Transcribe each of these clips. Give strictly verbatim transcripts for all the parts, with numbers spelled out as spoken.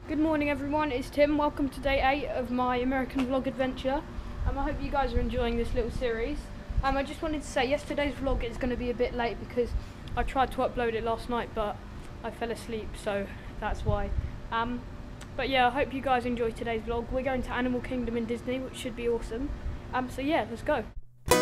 Good morning everyone, it's Tim. Welcome to day eight of my American vlog adventure. Um, I hope you guys are enjoying this little series. Um, I just wanted to say yesterday's vlog is going to be a bit late because I tried to upload it last night but I fell asleep, so that's why. Um, but yeah, I hope you guys enjoy today's vlog. We're going to Animal Kingdom in Disney, which should be awesome. Um, so yeah, let's go.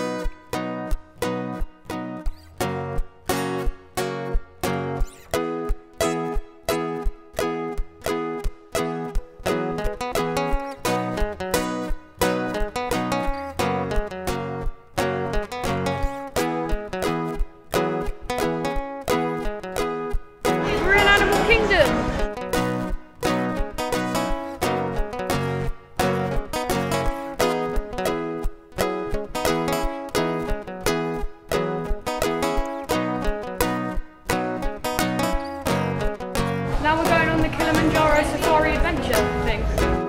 Now we're going on the Kilimanjaro Safari Adventure thing.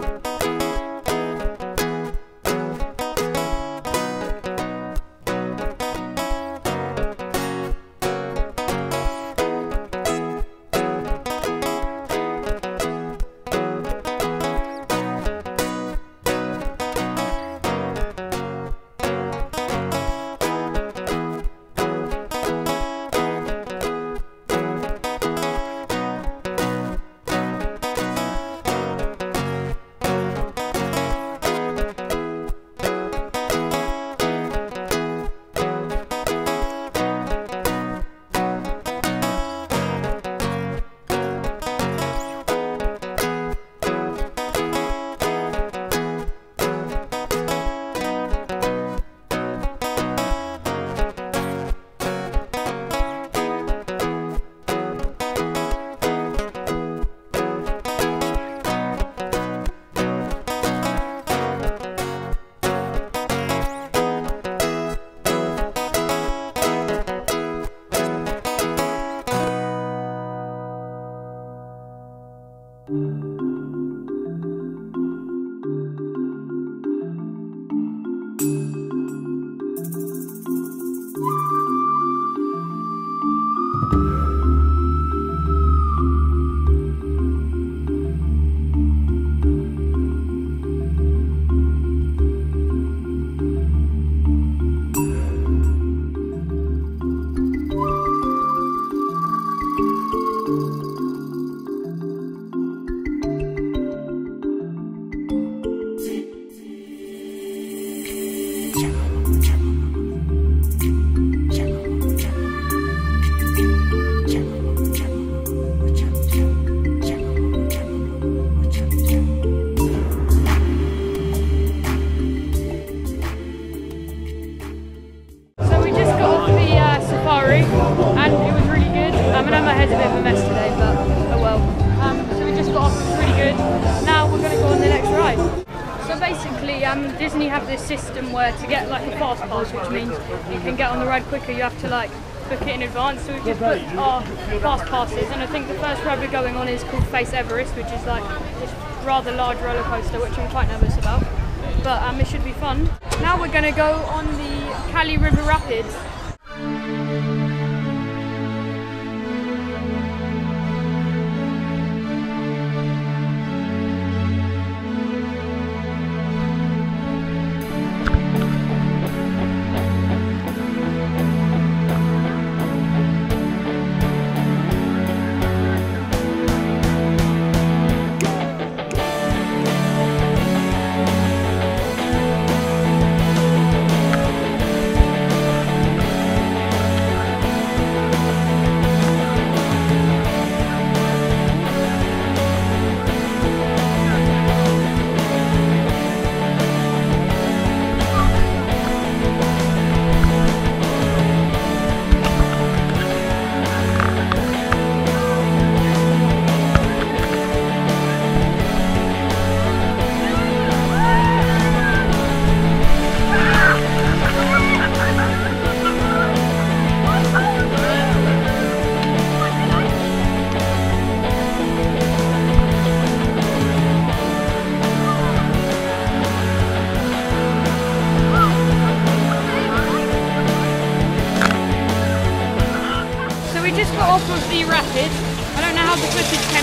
And it was really good. Um, I know my head's a bit of a mess today, but oh well. Um, so we just got off, it was really good. Now we're going to go on the next ride. So basically, um, Disney have this system where to get like a fast pass, which means you can get on the ride quicker, you have to like book it in advance. So we've just booked our fast passes, and I think the first ride we're going on is called Face Everest, which is like this rather large roller coaster, which I'm quite nervous about. But um, it should be fun. Now we're going to go on the Kali River Rapids.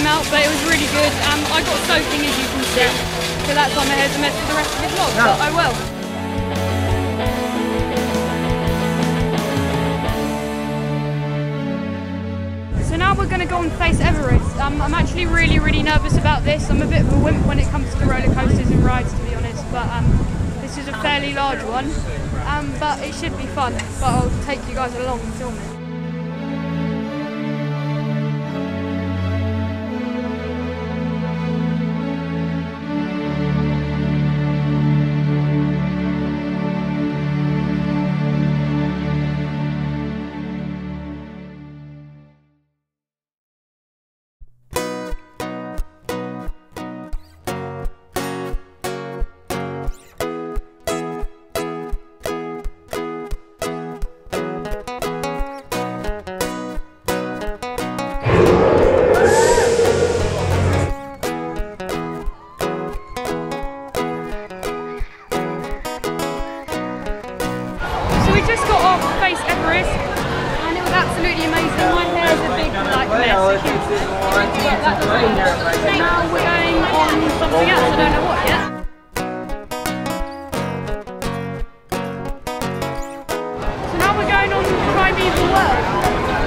came out, but it was really good. Um, I got soaking, as you can see, so that's why my hair's a mess for the rest of the vlog, no. But I will. So now we're going to go and face Everest. Um, I'm actually really, really nervous about this. I'm a bit of a wimp when it comes to roller coasters and rides, to be honest, but um, this is a fairly large one, um, but it should be fun. But I'll take you guys along and film it. Face Everest, and it was absolutely amazing. My hair is a big like mess. Now we're going on something else. I don't know what yet. So now we're going on Primeval World.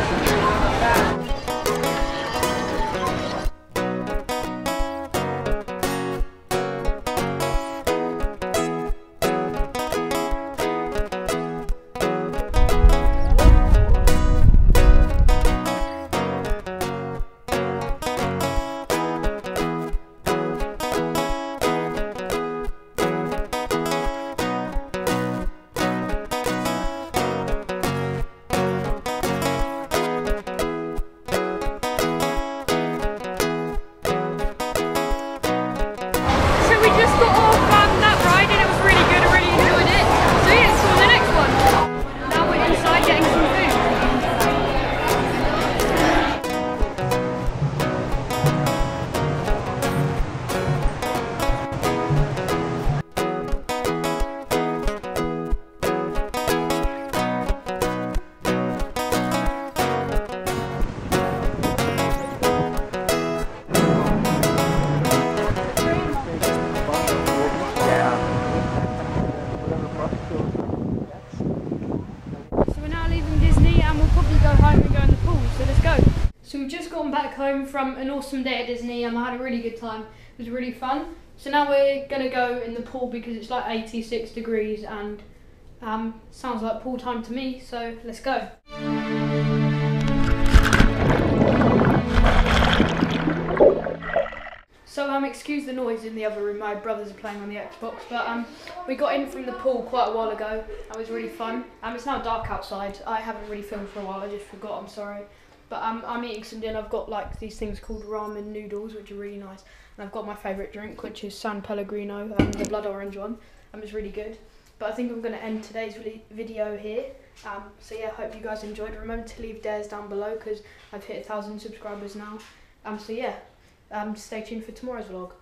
So we've just gotten back home from an awesome day at Disney and I had a really good time. It was really fun. So now we're going to go in the pool because it's like eighty-six degrees and um, sounds like pool time to me, so let's go. So um, excuse the noise in the other room, my brothers are playing on the Xbox, but um, we got in from the pool quite a while ago. That was really fun. Um, it's now dark outside. I haven't really filmed for a while, I just forgot, I'm sorry. But um, I'm eating some dinner. I've got like these things called ramen noodles, which are really nice. And I've got my favourite drink, which is San Pellegrino, um, the blood orange one. Um, it's really good. But I think I'm going to end today's video here. Um, so yeah, hope you guys enjoyed. Remember to leave dares down below because I've hit a thousand subscribers now. Um, so yeah, um, stay tuned for tomorrow's vlog.